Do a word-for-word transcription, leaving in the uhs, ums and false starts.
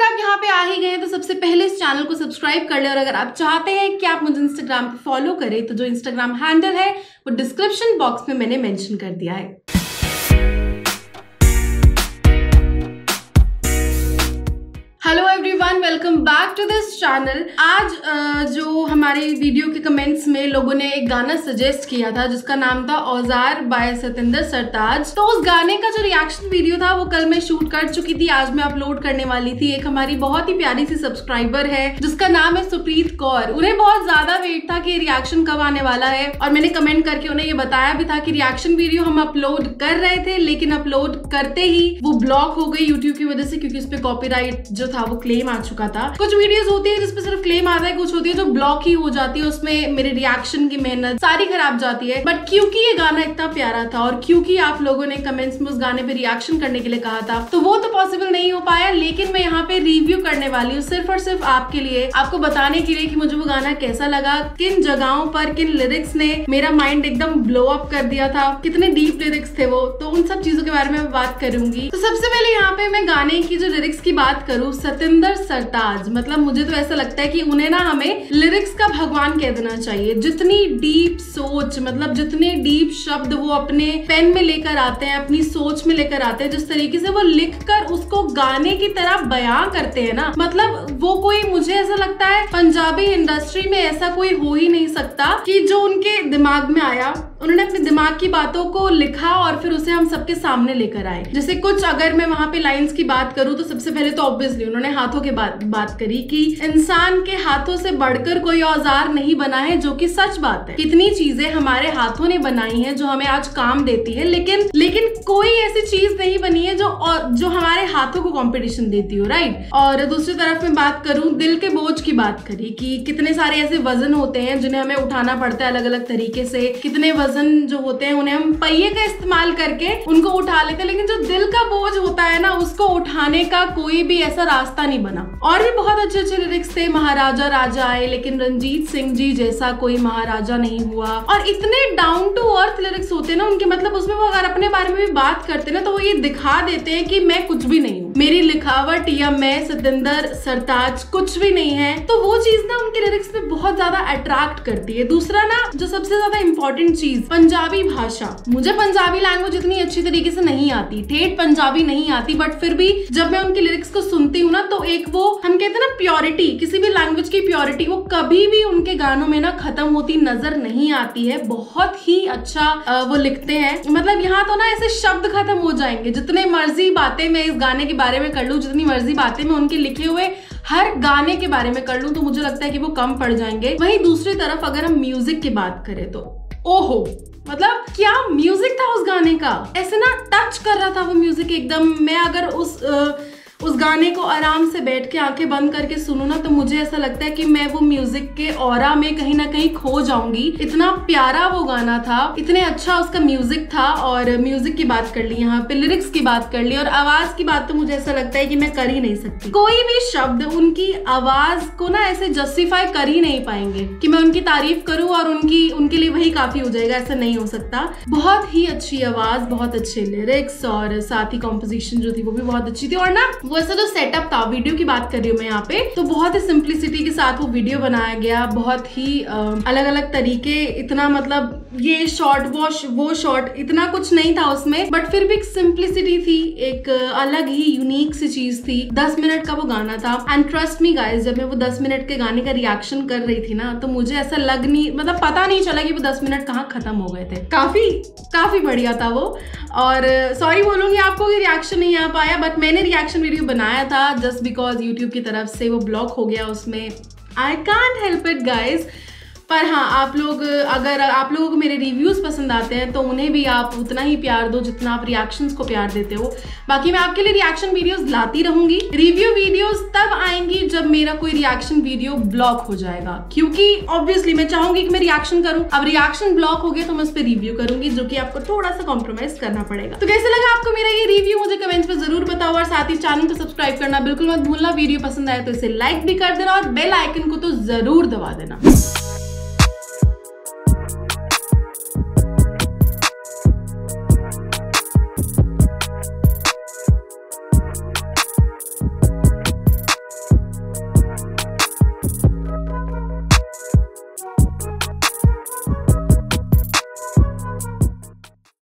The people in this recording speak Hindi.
आप यहाँ पे आ ही गए हैं तो सबसे पहले इस चैनल को सब्सक्राइब कर ले, और अगर आप चाहते हैं कि आप मुझे इंस्टाग्राम पे फॉलो करें तो जो इंस्टाग्राम हैंडल है वो डिस्क्रिप्शन बॉक्स में मैंने मेंशन कर दिया है। Hello everyone, welcome back to this channel. आज जो हमारे वीडियो के कमेंट्स में लोगों ने एक गाना सजेस्ट किया था जिसका नाम था औजार बाय सतिंदर सरताज। तो उस गाने का जो रिएक्शन वीडियो था वो कल मैं शूट कर चुकी थी, आज मैं अपलोड करने वाली थी। एक हमारी बहुत ही प्यारी सी सब्सक्राइबर है जिसका नाम है सुप्रीत कौर। उन्हें बहुत ज्यादा वेट था कि रिएक्शन कब आने वाला है, और मैंने कमेंट करके उन्हें ये बताया भी था कि रिएक्शन वीडियो हम अपलोड कर रहे थे, लेकिन अपलोड करते ही वो ब्लॉक हो गई यूट्यूब की वजह से, क्योंकि उस पर कॉपीराइट जो था वो क्लेम आ चुका था। कुछ वीडियोस होती है जिसपे सिर्फ क्लेम आता है, कुछ होती है जो ब्लॉक ही हो जाती है, उसमें मेरे रिएक्शन की मेहनत सारी खराब जाती है। बट क्योंकि ये गाना इतना प्यारा था और क्योंकि आप लोगों ने कमेंट्स में उस गाने पे रिएक्शन करने के लिए कहा था, तो वो तो पॉसिबल नहीं हो पाया। लेकिन मैं यहाँ पे रिव्यू करने वाली हूँ सिर्फ और सिर्फ आपके लिए, आपको बताने के लिए कि मुझे वो गाना कैसा लगा, किन जगहों पर किन लिरिक्स ने मेरा माइंड एकदम ब्लो अप कर दिया था, कितने डीप लिरिक्स थे वो, तो उन सब चीजों के बारे में बात करूंगी। तो सबसे पहले यहाँ पे मैं गाने की जो लिरिक्स की बात करूँ, सतिंदर सरताज, मतलब मुझे तो ऐसा लगता है कि उन्हें ना हमें लिरिक्स का भगवान कह देना चाहिए। जितनी डीप सोच, मतलब जितने डीप शब्द वो अपने पेन में लेकर आते हैं, अपनी सोच में लेकर आते हैं, जिस तरीके से वो लिखकर उसको गाने की तरह बयां करते हैं ना, मतलब वो कोई, मुझे ऐसा लगता है पंजाबी इंडस्ट्री में ऐसा कोई हो ही नहीं सकता कि जो उनके दिमाग में आया उन्होंने अपने दिमाग की बातों को लिखा और फिर उसे हम सबके सामने लेकर आए। जैसे कुछ अगर मैं वहां पे लाइंस की बात करूं तो सबसे पहले तो ऑब्वियसली उन्होंने हाथों के बात बात करी कि इंसान के हाथों से बढ़कर कोई औजार नहीं बना है, जो कि सच बात है। कितनी चीजें हमारे हाथों ने बनाई हैं जो हमें आज काम देती है, लेकिन लेकिन कोई ऐसी चीज नहीं बनी है जो जो हमारे हाथों को कंपटीशन देती हो, राइट। और दूसरी तरफ मैं बात करूं, दिल के बोझ की बात करी कि कितने सारे ऐसे वजन होते हैं जिन्हें हमें उठाना पड़ता है अलग अलग तरीके से, कितने वजन जो होते हैं उन्हें हम पहिए का इस्तेमाल करके उनको उठा लेते हैं, लेकिन जो दिल का बोझ होता है ना, उसको उठाने का कोई भी ऐसा रास्ता नहीं बना। और भी बहुत अच्छे अच्छे लिरिक्स थे, महाराजा राजा आए लेकिन रंजीत सिंह जी जैसा कोई महाराजा नहीं हुआ, और इतने डाउन टू अर्थ लिरिक्स होते हैं ना उनके, मतलब उसमें वो अगर अपने बारे में भी बात करते ना तो वो ये दिखा देते हैं कि मैं कुछ भी नहीं हूँ, मेरी लिखावट या मैं सतिंदर सरताज कुछ भी नहीं है। तो वो चीज ना उनके लिरिक्स में बहुत ज्यादा अट्रैक्ट करती है। दूसरा ना, जो सबसे ज्यादा इंपॉर्टेंट चीज, पंजाबी भाषा। मुझे पंजाबी लैंग्वेज इतनी अच्छी तरीके से नहीं आती, ठेठ पंजाबी नहीं आती, बट फिर भी जब मैं उनकी लिरिक्स को सुनती हूँ ना तो एक वो हम कहते हैं ना प्योरिटी, किसी भी लैंग्वेज की प्योरिटी, वो कभी भी उनके गानों में ना खत्म होती नजर नहीं आती है। बहुत ही अच्छा वो लिखते हैं, मतलब यहाँ तो ना ऐसे शब्द खत्म हो जाएंगे, जितने मर्जी बातें मैं इस गाने के बारे में कर लूं, जितनी मर्जी बातें मैं उनके लिखे हुए हर गाने के बारे में कर लूं, तो मुझे लगता है कि वो कम पड़ जाएंगे। वहीं दूसरी तरफ अगर हम म्यूजिक की बात करें तो ओहो, मतलब क्या म्यूजिक था उस गाने का, ऐसे ना टच कर रहा था वो म्यूजिक एकदम। मैं अगर उस आ, उस गाने को आराम से बैठ के आंखें बंद करके सुनूं ना तो मुझे ऐसा लगता है कि मैं वो म्यूजिक के ऑरा में कहीं ना कहीं खो जाऊंगी। इतना प्यारा वो गाना था, इतने अच्छा उसका म्यूजिक था। और म्यूजिक की बात कर ली, यहाँ पे लिरिक्स की बात कर ली, और आवाज की बात तो मुझे ऐसा लगता है कि मैं कर ही नहीं सकती। कोई भी शब्द उनकी आवाज को ना ऐसे जस्टिफाई कर ही नहीं पाएंगे कि मैं उनकी तारीफ करूं और उनकी उनके लिए वही काफी हो जाएगा, ऐसा नहीं हो सकता। बहुत ही अच्छी आवाज, बहुत अच्छे लिरिक्स, और साथ ही कॉम्पोजिशन जो थी वो भी बहुत अच्छी थी। और ना वो ऐसा जो सेटअप था, वीडियो की बात कर रही हूँ मैं यहाँ पे, तो बहुत ही सिंप्लिसिटी के साथ वो वीडियो बनाया गया, बहुत ही अलग अलग तरीके, इतना मतलब ये शॉर्ट वॉश वो शॉर्ट, इतना कुछ नहीं था उसमें, बट फिर भी एक सिंप्लिसिटी थी, एक अलग ही यूनिक सी चीज थी। दस मिनट का वो गाना था, एंड ट्रस्ट मी गाइस, जब मैं वो दस मिनट के गाने का रिएक्शन कर रही थी ना तो मुझे ऐसा लग नहीं, मतलब पता नहीं चला कि वो दस मिनट कहाँ खत्म हो गए थे। काफी काफी बढ़िया था वो। और सॉरी बोलूंगी आपको कि रिएक्शन नहीं आ पाया, बट मैंने रिएक्शन वीडियो बनाया था जस्ट बिकॉज यूट्यूब की तरफ से वो ब्लॉक हो गया उसमें। I can't help it guys. पर हाँ, आप लोग अगर आप लोगों को मेरे रिव्यूज पसंद आते हैं तो उन्हें भी आप उतना ही प्यार दो जितना आप रिएक्शंस को प्यार देते हो। बाकी मैं आपके लिए रिएक्शन वीडियोस लाती रहूंगी। रिव्यू वीडियोस तब आएंगी जब मेरा कोई रिएक्शन वीडियो ब्लॉक हो जाएगा, क्योंकि ऑब्वियसली मैं चाहूंगी कि मैं रिएक्शन करूं। अब रिएक्शन ब्लॉक हो गया तो मैं उस पर रिव्यू करूंगी, जो कि आपको थोड़ा सा कॉम्प्रोमाइज करना पड़ेगा। तो कैसे लगा आपको मेरा ये रिव्यू, मुझे कमेंट्स में जरूर बताओ, और साथ ही चैनल को सब्सक्राइब करना बिल्कुल मत भूलना। वीडियो पसंद आए तो इसे लाइक भी कर देना और बेल आइकन को तो जरूर दबा देना।